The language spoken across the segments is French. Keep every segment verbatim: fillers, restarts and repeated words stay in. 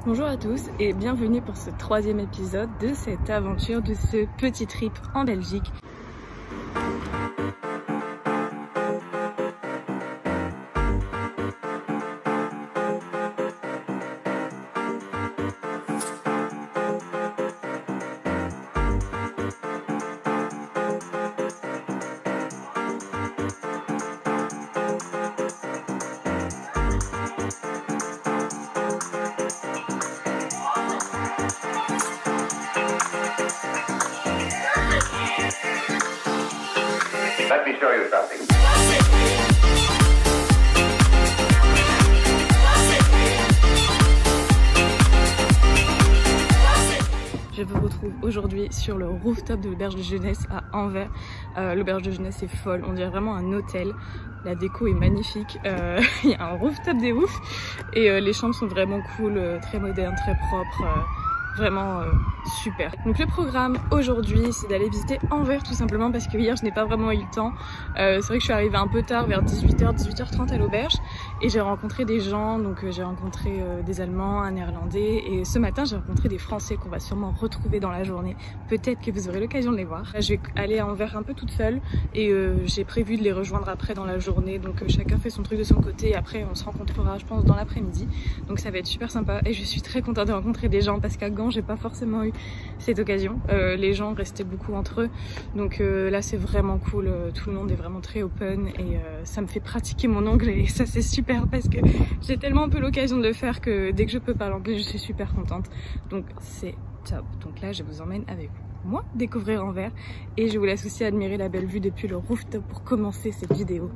Bonjour à tous et bienvenue pour ce troisième épisode de cette aventure, de ce petit trip en Belgique. Let me show you something. Je vous retrouve aujourd'hui sur le rooftop de l'auberge de jeunesse à Anvers. Euh, l'auberge de jeunesse est folle, on dirait vraiment un hôtel. La déco est magnifique, euh, il y a un rooftop des ouf et euh, les chambres sont vraiment cool, euh, très modernes, très propres. Euh, Vraiment euh, super. Donc le programme aujourd'hui c'est d'aller visiter Anvers tout simplement parce que hier je n'ai pas vraiment eu le temps. Euh, c'est vrai que je suis arrivée un peu tard vers dix-huit heures, dix-huit heures trente à l'auberge et j'ai rencontré des gens, donc euh, j'ai rencontré euh, des Allemands, un Néerlandais et ce matin j'ai rencontré des Français qu'on va sûrement retrouver dans la journée. Peut-être que vous aurez l'occasion de les voir. Je vais aller à Anvers un peu toute seule et euh, j'ai prévu de les rejoindre après dans la journée. Donc euh, chacun fait son truc de son côté et après on se rencontrera je pense dans l'après-midi. Donc ça va être super sympa et je suis très contente de rencontrer des gens parce qu'à Gand j'ai pas forcément eu cette occasion. Euh, les gens restaient beaucoup entre eux, donc euh, là c'est vraiment cool. Euh, tout le monde est vraiment très open et euh, ça me fait pratiquer mon anglais et ça c'est super parce que j'ai tellement peu l'occasion de le faire que dès que je peux parler anglais je suis super contente. Donc c'est top. Donc là je vous emmène avec moi découvrir Anvers et je vous laisse aussi admirer la belle vue depuis le rooftop pour commencer cette vidéo.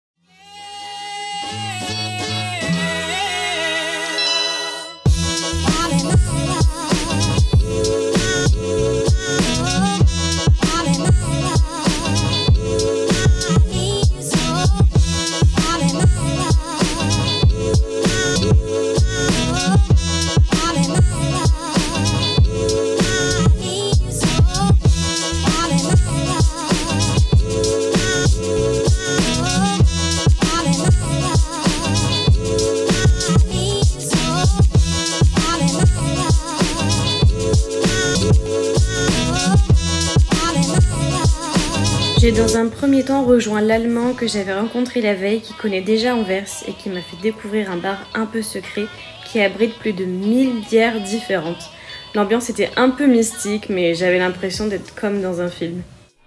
J'ai dans un premier temps rejoint l'Allemand que j'avais rencontré la veille, qui connaît déjà Anvers et qui m'a fait découvrir un bar un peu secret qui abrite plus de mille bières différentes. L'ambiance était un peu mystique mais j'avais l'impression d'être comme dans un film.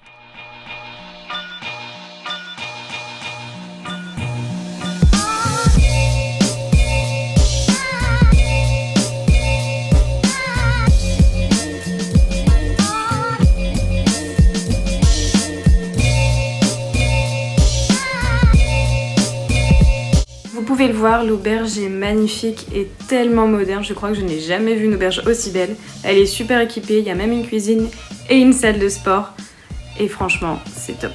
Vous pouvez le voir, l'auberge est magnifique et tellement moderne. Je crois que je n'ai jamais vu une auberge aussi belle. Elle est super équipée, il y a même une cuisine et une salle de sport. Et franchement, c'est top.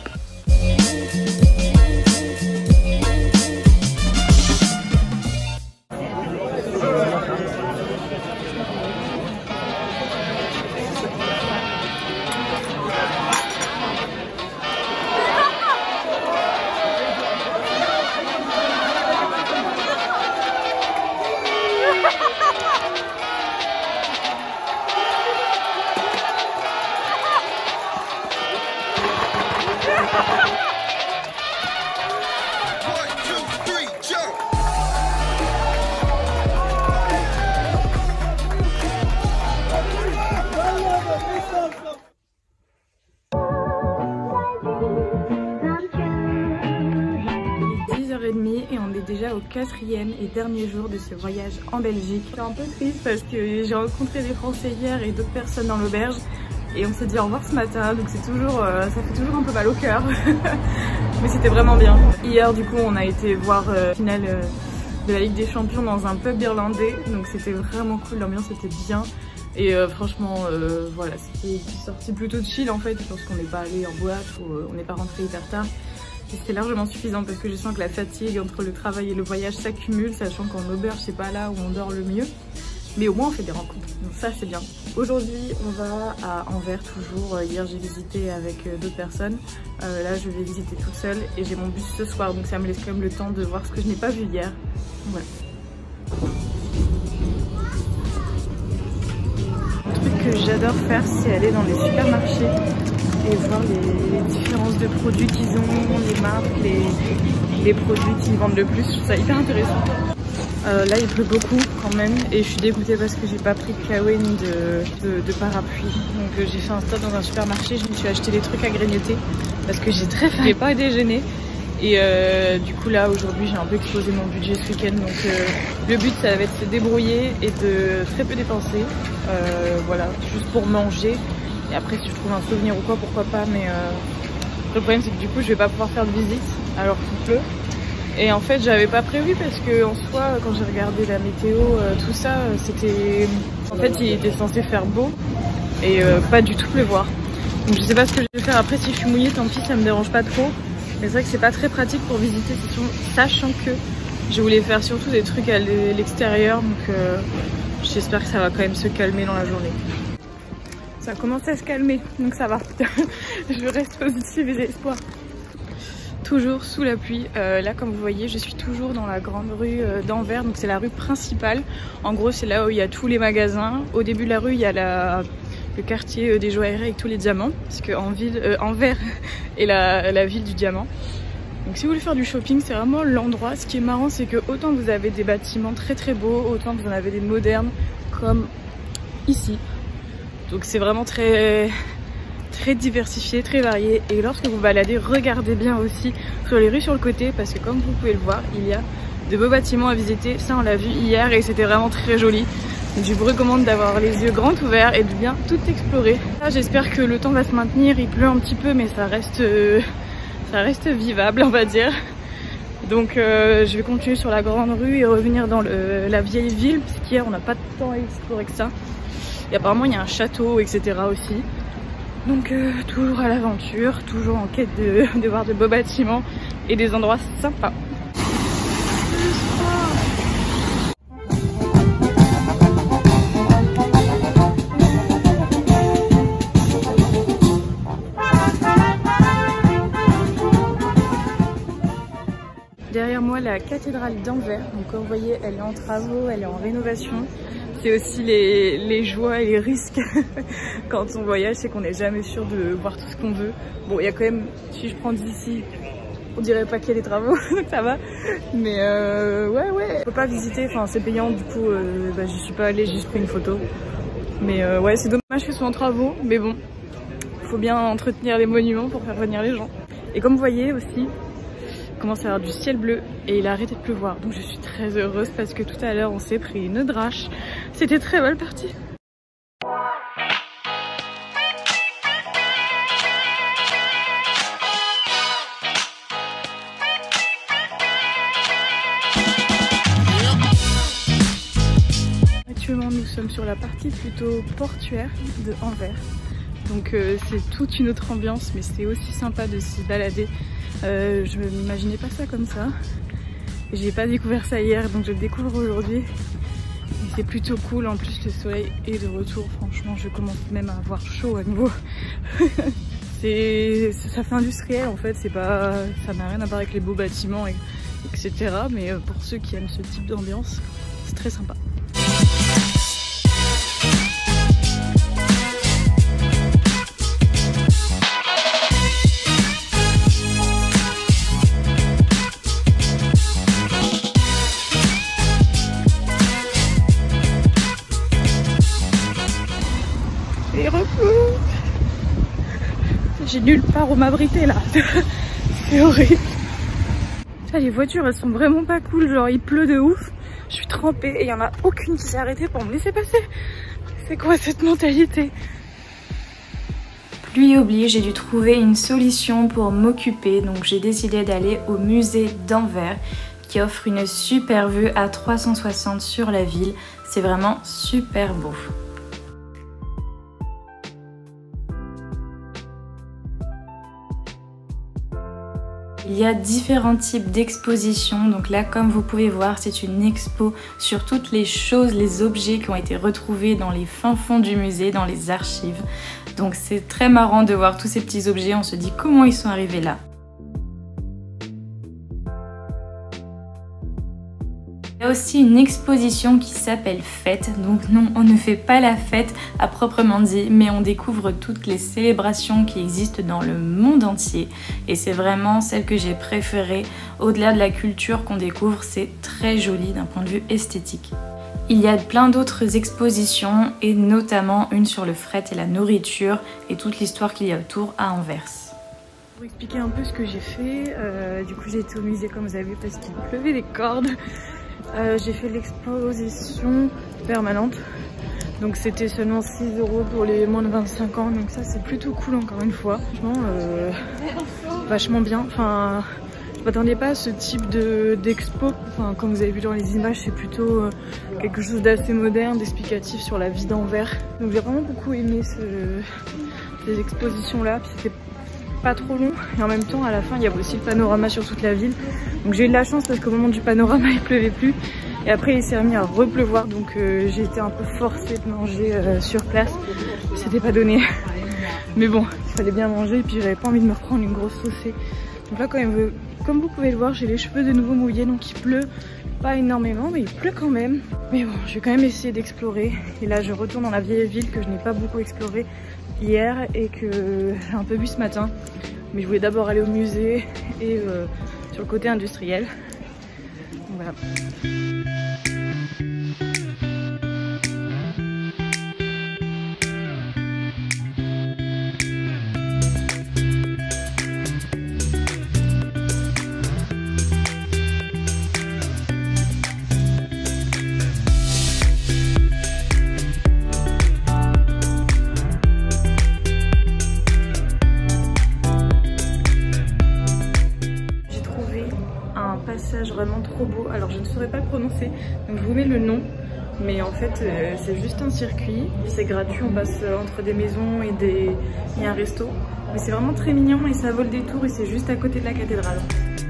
Et on est déjà au quatrième et dernier jour de ce voyage en Belgique. Je suis un peu triste parce que j'ai rencontré des Français hier et d'autres personnes dans l'auberge et on s'est dit au revoir ce matin, donc c'est toujours, euh, ça fait toujours un peu mal au cœur. Mais c'était vraiment bien. Hier du coup on a été voir euh, la finale euh, de la Ligue des Champions dans un pub irlandais, donc c'était vraiment cool, l'ambiance était bien. Et euh, franchement, euh, voilà, c'était une sortie plutôt chill en fait. Je pense qu'on n'est pas allé en boîte ou euh, on n'est pas rentré hyper tard. Et c'était largement suffisant parce que je sens que la fatigue entre le travail et le voyage s'accumule, sachant qu'en auberge c'est pas là où on dort le mieux. Mais au moins on fait des rencontres, donc ça c'est bien. Aujourd'hui on va à Anvers toujours. Hier j'ai visité avec d'autres personnes, euh, là je vais visiter toute seule et j'ai mon bus ce soir, donc ça me laisse quand même le temps de voir ce que je n'ai pas vu hier. Voilà. que j'adore faire, c'est aller dans les supermarchés et voir les, les différences de produits qu'ils ont, les marques, les, les produits qu'ils vendent le plus. Je trouve ça hyper intéressant. Euh, là il pleut beaucoup quand même et je suis dégoûtée parce que j'ai pas pris de kawaii ni de, de, de parapluie. Donc euh, j'ai fait un stop dans un supermarché, je me suis acheté des trucs à grignoter parce que j'ai très faim, j'ai pas déjeuné. Et euh, du coup là aujourd'hui j'ai un peu explosé mon budget ce week-end, donc euh, le but ça va être de se débrouiller et de très peu dépenser, euh, voilà, juste pour manger. Et après si je trouve un souvenir ou quoi, pourquoi pas, mais euh, le problème c'est que du coup je vais pas pouvoir faire de visite alors qu'il pleut. Et en fait j'avais pas prévu parce que en soi quand j'ai regardé la météo, euh, tout ça, c'était... En fait il était censé faire beau et euh, pas du tout pleuvoir. Donc je sais pas ce que je vais faire après, si je suis mouillée tant pis, ça me dérange pas trop. Mais c'est vrai que c'est pas très pratique pour visiter, sachant que je voulais faire surtout des trucs à l'extérieur, donc euh, j'espère que ça va quand même se calmer dans la journée. Ça commence à se calmer, donc ça va. Je reste positive et j'ai espoir. Toujours sous la pluie. Euh, là, comme vous voyez, je suis toujours dans la grande rue euh, d'Anvers, donc c'est la rue principale. En gros, c'est là où il y a tous les magasins. Au début de la rue, il y a la... le quartier des joailleries avec tous les diamants, parce que en ville, euh, Anvers est la, la ville du diamant. Donc si vous voulez faire du shopping, c'est vraiment l'endroit. Ce qui est marrant, c'est que autant vous avez des bâtiments très très beaux, autant vous en avez des modernes comme ici. Donc c'est vraiment très très diversifié, très varié. Et lorsque vous baladez, regardez bien aussi sur les rues sur le côté, parce que comme vous pouvez le voir, il y a de beaux bâtiments à visiter. Ça on l'a vu hier et c'était vraiment très joli. Donc je vous recommande d'avoir les yeux grands ouverts et de bien tout explorer. J'espère que le temps va se maintenir, il pleut un petit peu mais ça reste, euh, ça reste vivable on va dire. Donc euh, je vais continuer sur la grande rue et revenir dans le, la vieille ville, parce qu'hier on n'a pas de temps à explorer que ça. Et apparemment il y a un château et cetera aussi. Donc euh, toujours à l'aventure, toujours en quête de, de voir de beaux bâtiments et des endroits sympas. Derrière moi, la cathédrale d'Anvers. Donc comme vous voyez, elle est en travaux, elle est en rénovation. C'est aussi les, les joies et les risques quand on voyage, c'est qu'on n'est jamais sûr de voir tout ce qu'on veut. Bon, il y a quand même, si je prends d'ici, on dirait pas qu'il y a des travaux, donc ça va. Mais euh, ouais, ouais, on peut pas visiter, enfin c'est payant, du coup, euh, bah, j'y suis pas allée, j'ai juste pris une photo. Mais euh, ouais, c'est dommage que ce soit en travaux, mais bon, faut bien entretenir les monuments pour faire venir les gens. Et comme vous voyez aussi, il commence à y avoir du ciel bleu et il a arrêté de pleuvoir, donc je suis très heureuse parce que tout à l'heure on s'est pris une drache. C'était très mal parti. Actuellement nous sommes sur la partie plutôt portuaire de Anvers. Donc euh, c'est toute une autre ambiance, mais c'est aussi sympa de s'y balader. Euh, je ne m'imaginais pas ça comme ça. J'ai pas découvert ça hier, donc je le découvre aujourd'hui. C'est plutôt cool, en plus le soleil est de retour. Franchement, je commence même à avoir chaud à nouveau. C'est, ça fait industriel en fait, c'est pas, ça n'a rien à voir avec les beaux bâtiments, et, etc. Mais pour ceux qui aiment ce type d'ambiance, c'est très sympa. J'ai nulle part où m'abriter là. C'est horrible. Ça, les voitures elles sont vraiment pas cool, genre il pleut de ouf. Je suis trempée et il y en a aucune qui s'est arrêtée pour me laisser passer. C'est quoi cette mentalité? Pluie oblige, j'ai dû trouver une solution pour m'occuper, donc j'ai décidé d'aller au musée d'Anvers qui offre une super vue à trois cent soixante sur la ville. C'est vraiment super beau. Il y a différents types d'expositions, donc là comme vous pouvez voir c'est une expo sur toutes les choses, les objets qui ont été retrouvés dans les fins fonds du musée, dans les archives. Donc c'est très marrant de voir tous ces petits objets, on se dit comment ils sont arrivés là. Il y Il y a aussi une exposition qui s'appelle Fête, donc non, on ne fait pas la fête à proprement dit, mais on découvre toutes les célébrations qui existent dans le monde entier et c'est vraiment celle que j'ai préférée. Au-delà de la culture qu'on découvre, c'est très joli d'un point de vue esthétique. Il y a plein d'autres expositions et notamment une sur le fret et la nourriture et toute l'histoire qu'il y a autour à Anvers. Pour expliquer un peu ce que j'ai fait, euh, du coup j'ai été au musée comme vous avez vu parce qu'il pleuvait des cordes. Euh, j'ai fait l'exposition permanente, donc c'était seulement six euros pour les moins de vingt-cinq ans, donc ça c'est plutôt cool encore une fois. Franchement, euh, vachement bien. Enfin, je m'attendais pas à ce type de d'expo. Enfin, comme vous avez vu dans les images, c'est plutôt euh, quelque chose d'assez moderne, d'explicatif sur la vie d'Anvers. Donc j'ai vraiment beaucoup aimé ce, ces expositions là. C'était pas trop long et en même temps à la fin il y avait aussi le panorama sur toute la ville, donc j'ai eu de la chance parce qu'au moment du panorama il pleuvait plus et après il s'est remis à repleuvoir, donc euh, j'ai été un peu forcée de manger euh, sur place, c'était pas donné mais bon il fallait bien manger et puis j'avais pas envie de me reprendre une grosse saucée. Donc là quand même, comme vous pouvez le voir, j'ai les cheveux de nouveau mouillés, donc il pleut pas énormément mais il pleut quand même, mais bon je vais quand même essayer d'explorer. Et là je retourne dans la vieille ville que je n'ai pas beaucoup explorée hier et que j'ai un peu vu ce matin, mais je voulais d'abord aller au musée et euh, sur le côté industriel. Donc voilà. Vraiment trop beau, alors je ne saurais pas le prononcer donc je vous mets le nom, mais en fait euh, c'est juste un circuit, c'est gratuit, on passe entre des maisons et des... il y a un resto, mais c'est vraiment très mignon et ça vole des tours et c'est juste à côté de la cathédrale.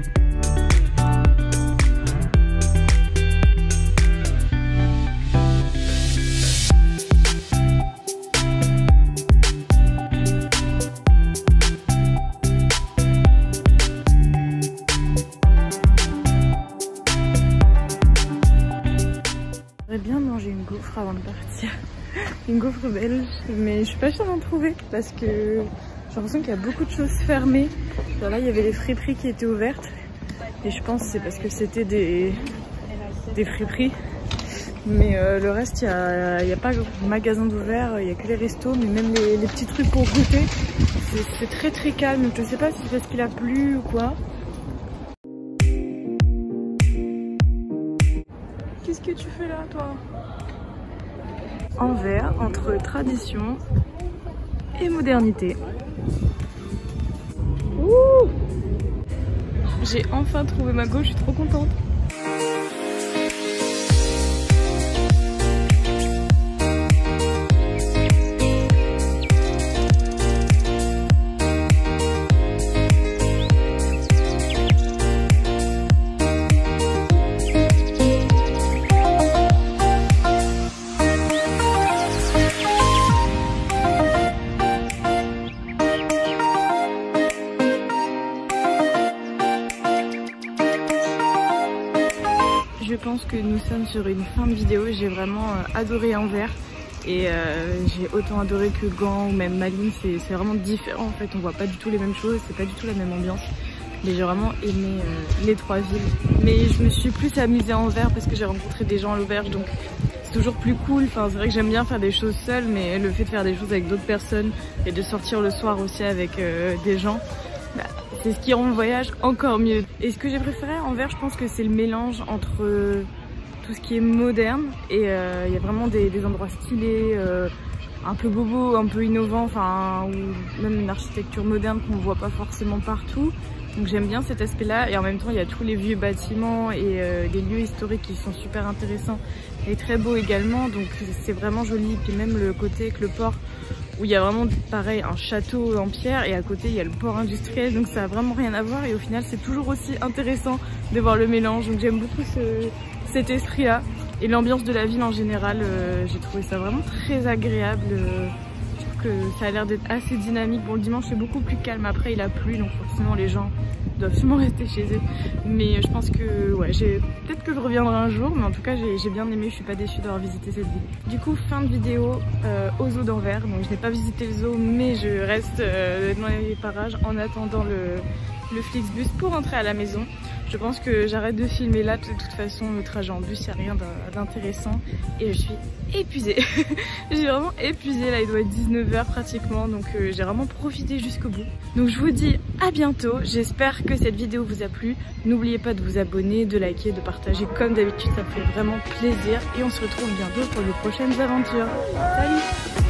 Bien manger une gaufre avant de partir, une gaufre belge, mais je suis pas sûre d'en trouver parce que j'ai l'impression qu'il y a beaucoup de choses fermées. Genre là il y avait les friperies qui étaient ouvertes et je pense que c'est parce que c'était des, des friperies, mais euh, le reste il n'y a, y a pas de magasin d'ouvert, il n'y a que les restos, mais même les, les petits trucs pour goûter, c'est très très calme, donc je sais pas si c'est parce qu'il a plu ou quoi. Qu'est-ce que tu fais là, toi? Anvers, entre tradition et modernité. Ouh, j'ai enfin trouvé ma gauche, je suis trop contente. Je pense que nous sommes sur une fin de vidéo. J'ai vraiment euh, adoré Anvers et euh, j'ai autant adoré que Gand ou même Malines. C'est vraiment différent en fait, on voit pas du tout les mêmes choses, c'est pas du tout la même ambiance. Mais j'ai vraiment aimé euh, les trois villes. Mais je me suis plus amusée à Anvers parce que j'ai rencontré des gens à l'auberge, donc c'est toujours plus cool. Enfin, c'est vrai que j'aime bien faire des choses seule, mais le fait de faire des choses avec d'autres personnes et de sortir le soir aussi avec euh, des gens, bah, c'est ce qui rend le voyage encore mieux. Et ce que j'ai préféré à Anvers, je pense que c'est le mélange entre euh, tout ce qui est moderne et il euh, y a vraiment des, des endroits stylés, euh, un peu bobo, un peu innovants, enfin, ou même une architecture moderne qu'on voit pas forcément partout. Donc j'aime bien cet aspect-là et en même temps il y a tous les vieux bâtiments et euh, les lieux historiques qui sont super intéressants et très beaux également, donc c'est vraiment joli. Et puis même le côté avec le port où il y a vraiment pareil un château en pierre et à côté il y a le port industriel, donc ça a vraiment rien à voir et au final c'est toujours aussi intéressant de voir le mélange. Donc j'aime beaucoup ce, cet esprit-là et l'ambiance de la ville en général, euh, j'ai trouvé ça vraiment très agréable. Euh, que que ça a l'air d'être assez dynamique. Bon, le dimanche c'est beaucoup plus calme, après il a plu donc forcément les gens doivent sûrement rester chez eux. Mais je pense que ouais, peut-être que je reviendrai un jour, mais en tout cas j'ai bien aimé, je suis pas déçue d'avoir visité cette ville. Du coup, fin de vidéo euh, au zoo d'Anvers. Donc je n'ai pas visité le zoo, mais je reste euh, dans les parages en attendant le, le Flixbus pour rentrer à la maison. Je pense que j'arrête de filmer là, de toute façon le trajet en bus, il n'y a rien d'intéressant et je suis épuisée. J'ai vraiment épuisé, là il doit être dix-neuf heures pratiquement, donc euh, j'ai vraiment profité jusqu'au bout. Donc je vous dis à bientôt, j'espère que cette vidéo vous a plu. N'oubliez pas de vous abonner, de liker, de partager comme d'habitude, ça me fait vraiment plaisir et on se retrouve bientôt pour de prochaines aventures. Salut!